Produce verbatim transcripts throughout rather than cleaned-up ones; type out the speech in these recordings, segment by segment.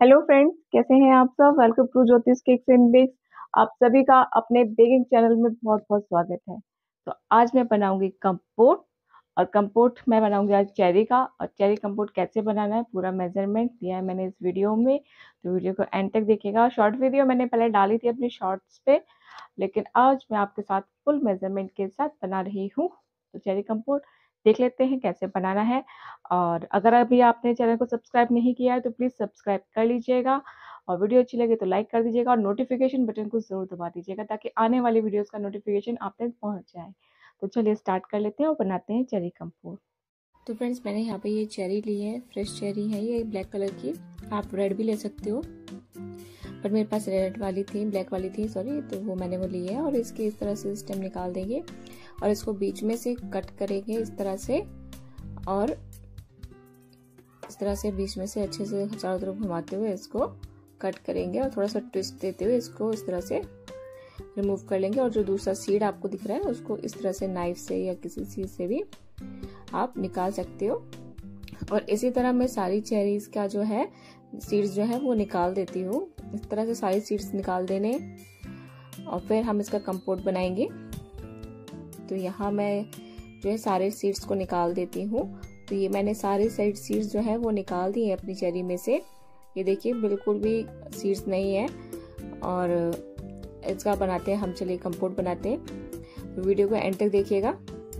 Hello friends, कैसे हैं आप सब। Welcome to Jyotish cakes and bakes. आप सभी का अपने बेकिंग चैनल में बहुत बहुत स्वागत है। तो आज मैं बनाऊंगी कंपोट। और कंपोट मैं बनाऊंगी आज चेरी का। और चेरी कंपोट कैसे बनाना है पूरा मेजरमेंट दिया है मैंने इस वीडियो में, तो वीडियो को एंड तक देखिएगा। शॉर्ट वीडियो मैंने पहले डाली थी अपने शॉर्ट्स पे, लेकिन आज मैं आपके साथ फुल मेजरमेंट के साथ बना रही हूँ। तो चेरी कंपोट देख लेते हैं कैसे बनाना है। और अगर अभी आपने चैनल को सब्सक्राइब नहीं किया है तो प्लीज़ सब्सक्राइब कर लीजिएगा, और वीडियो अच्छी लगे तो लाइक कर दीजिएगा, और नोटिफिकेशन बटन को ज़रूर दबा दीजिएगा ताकि आने वाली वीडियोस का नोटिफिकेशन आप तक पहुंच जाए। तो चलिए स्टार्ट कर लेते हैं और बनाते हैं चेरी कंपोट। तो फ्रेंड्स, मैंने यहाँ पे ये चेरी ली है, फ्रेश चेरी है ये ब्लैक कलर की। आप रेड भी ले सकते हो, पर मेरे पास रेड वाली थी, ब्लैक वाली थी सॉरी, तो वो मैंने वो ली है। और इसके इस तरह से स्टेम निकाल देंगे और इसको बीच में से कट करेंगे इस तरह से, और इस तरह से बीच में से अच्छे से चारों तरफ घुमाते हुए इसको कट करेंगे और थोड़ा सा ट्विस्ट देते हुए इसको इस तरह से रिमूव कर लेंगे। और जो दूसरा सीड आपको दिख रहा है उसको इस तरह से नाइफ से या किसी चीज से भी आप निकाल सकते हो। और इसी तरह मैं सारी चेरीज का जो है सीड्स जो है वो निकाल देती हूँ। इस तरह से सारी सीड्स निकाल देने, और फिर हम इसका कंपोट बनाएंगे। तो यहाँ मैं जो है सारे सीड्स को निकाल देती हूँ। तो ये मैंने सारे साइड सीड्स जो है वो निकाल दी है अपनी चेरी में से। ये देखिए बिल्कुल भी सीड्स नहीं है। और इसका बनाते हैं हम, चलिए कंपोट बनाते हैं। तो वीडियो को एंड तक देखिएगा।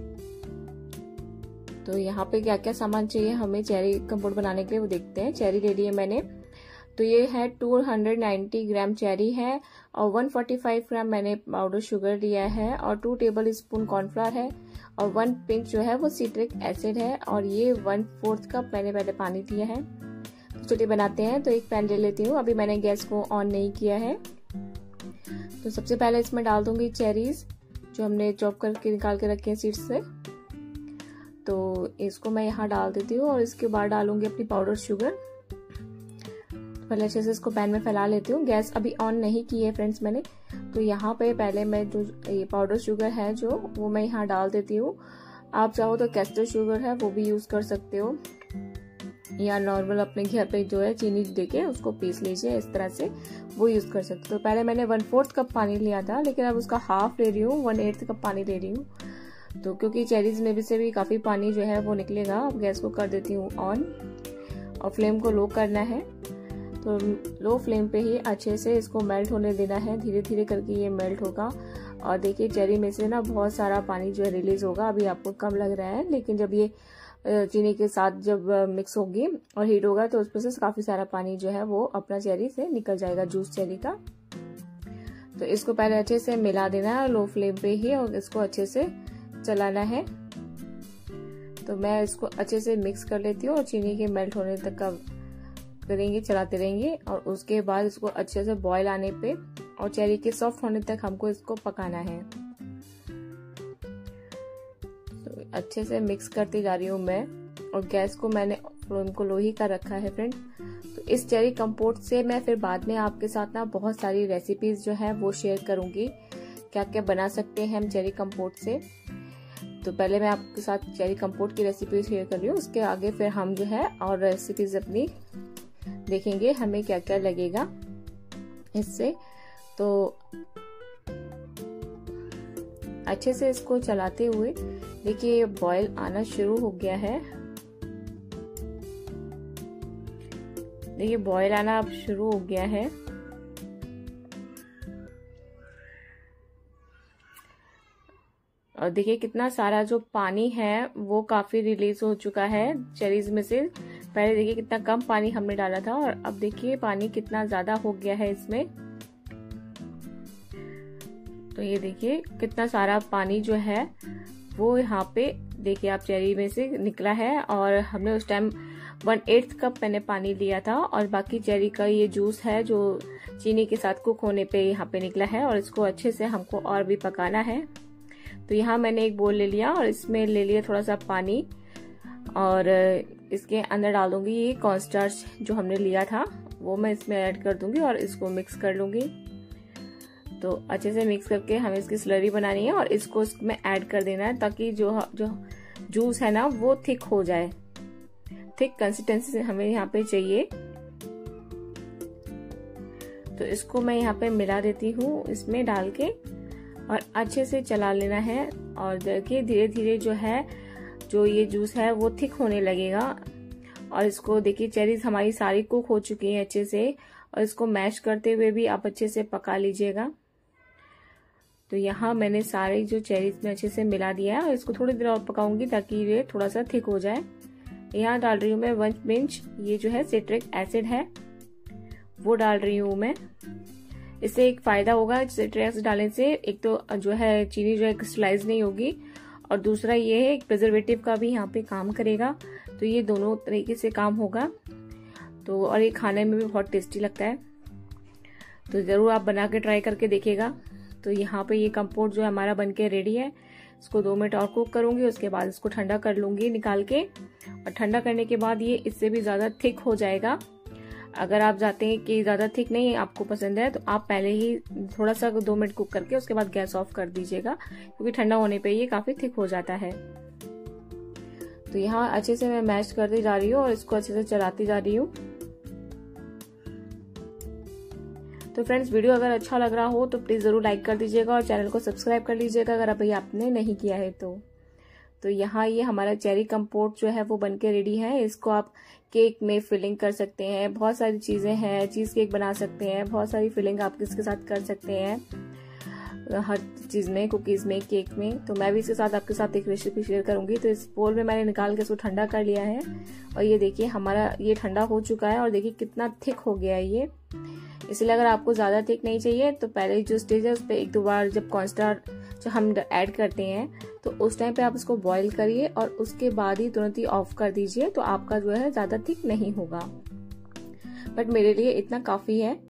तो यहाँ पे क्या क्या सामान चाहिए हमें चेरी कंपोट बनाने के लिए वो देखते हैं। चेरी ले ली है मैंने, तो ये है दो सौ नब्बे ग्राम चेरी है, और एक सौ पैंतालीस ग्राम मैंने पाउडर शुगर लिया है, और टू टेबल स्पून कॉर्नफ्लावर है, और वन पिंच जो है वो सिट्रिक एसिड है, और ये वन फोर्थ कप मैंने पहले पानी दिया है। तो चलिए बनाते हैं। तो एक पैन ले लेती हूँ, अभी मैंने गैस को ऑन नहीं किया है। तो सबसे पहले इसमें डाल दूंगी चेरीज जो हमने चॉप करके निकाल के रखे हैं सीड्स से। तो इसको मैं यहाँ डाल देती हूँ, और इसके बाद डालूंगी अपनी पाउडर शुगर। पहले अच्छे से इसको पैन में फैला लेती हूँ। गैस अभी ऑन नहीं की है फ्रेंड्स मैंने। तो यहाँ पे पहले मैं जो ये पाउडर शुगर है जो वो मैं यहाँ डाल देती हूँ। आप चाहो तो कैस्टर शुगर है वो भी यूज कर सकते हो, या नॉर्मल अपने घर पे जो है चीनी देके उसको पीस लीजिए इस तरह से, वो यूज कर सकते हो। तो पहले मैंने वन फोर्थ कप पानी लिया था, लेकिन अब उसका हाफ ले रही हूँ, वन एट्थ कप पानी ले रही हूँ। तो क्योंकि चेरीज में भी से भी काफी पानी जो है वो निकलेगा। अब गैस को कर देती हूँ ऑन, और फ्लेम को लो करना है। तो लो फ्लेम पे ही अच्छे से इसको मेल्ट होने देना है, धीरे धीरे करके ये मेल्ट होगा। और देखिए चेरी में से ना बहुत सारा पानी जो है रिलीज होगा। अभी आपको कम लग रहा है, लेकिन जब ये चीनी के साथ जब मिक्स होगी और हीट होगा तो उसमें से काफी सारा पानी जो है वो अपना चेरी से निकल जाएगा, जूस चेरी का। तो इसको पहले अच्छे से मिला देना है लो फ्लेम पे ही, और इसको अच्छे से चलाना है। तो मैं इसको अच्छे से मिक्स कर लेती हूँ, और चीनी के मेल्ट होने तक का करेंगे, चलाते रहेंगे। और उसके बाद इसको अच्छे से बॉईल आने पे और चेरी के सॉफ्ट होने तक हमको इसको पकाना है। तो अच्छे से मिक्स करती जा रही हूँ मैं, और गैस को मैंने फ्लेम को लो ही कर रखा है फ्रेंड। तो इस चेरी कंपोट से मैं फिर बाद में आपके साथ ना बहुत सारी रेसिपीज जो है वो शेयर करूंगी, क्या क्या बना सकते हैं हम चेरी कंपोट से। तो पहले मैं आपके साथ चेरी कंपोट की रेसिपी शेयर कर रही हूँ, उसके आगे फिर हम जो है और रेसिपीज अपनी देखेंगे हमें क्या क्या लगेगा इससे। तो अच्छे से इसको चलाते हुए देखिए ये बॉयल आना शुरू हो गया है। देखिए बॉयल आना अब शुरू हो गया है। और देखिए कितना सारा जो पानी है वो काफी रिलीज हो चुका है चेरीज में से। पहले देखिए कितना कम पानी हमने डाला था, और अब देखिए पानी कितना ज्यादा हो गया है इसमें। तो ये देखिए कितना सारा पानी जो है वो यहाँ पे देखिए आप चेरी में से निकला है। और हमने उस टाइम वन एट्थ कप मैंने पानी लिया था, और बाकी चेरी का ये जूस है जो चीनी के साथ कुक होने पे यहाँ पे निकला है। और इसको अच्छे से हमको और भी पकाना है। तो यहाँ मैंने एक बोल ले लिया, और इसमें ले लिया थोड़ा सा पानी, और इसके अंदर डाल दूंगी ये कॉर्नस्टार्च जो हमने लिया था वो मैं इसमें ऐड कर दूंगी, और इसको मिक्स कर लूंगी। तो अच्छे से मिक्स करके हमें इसकी स्लरी बनानी है, और इसको इसमें ऐड कर देना है ताकि जो जो जूस है ना वो थिक हो जाए। थिक कंसिस्टेंसी हमें यहाँ पे चाहिए। तो इसको मैं यहाँ पे मिला देती हूँ इसमें डाल के और अच्छे से चला लेना है। और देखिए धीरे धीरे जो है जो ये जूस है वो थिक होने लगेगा। और इसको देखिए चेरीज हमारी सारी कुक हो चुकी है अच्छे से, और इसको मैश करते हुए भी आप अच्छे से पका लीजिएगा। तो यहाँ मैंने सारे जो चेरीज में अच्छे से मिला दिया है और इसको थोड़ी देर और पकाऊंगी ताकि ये थोड़ा सा थिक हो जाए। यहाँ डाल रही हूँ मैं वन पिंच ये जो है सिट्रिक एसिड है वो डाल रही हूँ मैं। इससे एक फायदा होगा सिट्रिक एसिड डालने से, एक तो जो है चीनी जो है क्रिस्टलाइज नहीं होगी, और दूसरा ये है एक प्रिजर्वेटिव का भी यहाँ पे काम करेगा। तो ये दोनों तरीके से काम होगा। तो और ये खाने में भी बहुत टेस्टी लगता है, तो ज़रूर आप बना के ट्राई करके देखिएगा। तो यहाँ पे ये कंपोट जो हमारा बनके रेडी है, इसको दो मिनट और कुक करूँगी, उसके बाद इसको ठंडा कर लूँगी निकाल के। और ठंडा करने के बाद ये इससे भी ज़्यादा थिक हो जाएगा। अगर आप चाहते हैं कि ज़्यादा थिक नहीं आपको पसंद है तो आप पहले ही थोड़ा सा दो मिनट कुक करके उसके बाद गैस ऑफ कर दीजिएगा, क्योंकि ठंडा होने पे ये काफ़ी थिक हो जाता है। तो यहाँ अच्छे से मैं मैश करती जा रही हूँ और इसको अच्छे से चलाती जा रही हूँ। तो फ्रेंड्स वीडियो अगर अच्छा लग रहा हो तो प्लीज़ ज़रूर लाइक कर दीजिएगा और चैनल को सब्सक्राइब कर लीजिएगा अगर अभी आपने नहीं किया है तो। तो यहाँ ये हमारा चेरी कंपोट जो है वो बनके रेडी है। इसको आप केक में फिलिंग कर सकते हैं, बहुत सारी चीज़ें हैं, चीज़ केक बना सकते हैं, बहुत सारी फिलिंग आप इसके साथ कर सकते हैं हर चीज़ में, कुकीज़ में, केक में। तो मैं भी इसके साथ आपके साथ एक रेसिपी शेयर करूंगी। तो इस बोल में मैंने निकाल के इसको ठंडा कर लिया है और ये देखिए हमारा ये ठंडा हो चुका है और देखिए कितना थिक हो गया है ये। इसलिए अगर आपको ज़्यादा थिक नहीं चाहिए तो पहले जो स्टेज है उस पर एक दो बार जब कॉर्नस्टार्च जो हम ऐड करते हैं तो उस टाइम पे आप इसको बॉईल करिए और उसके बाद ही तुरंत ही ऑफ कर दीजिए, तो आपका जो है ज़्यादा थिक नहीं होगा। बट मेरे लिए इतना काफ़ी है।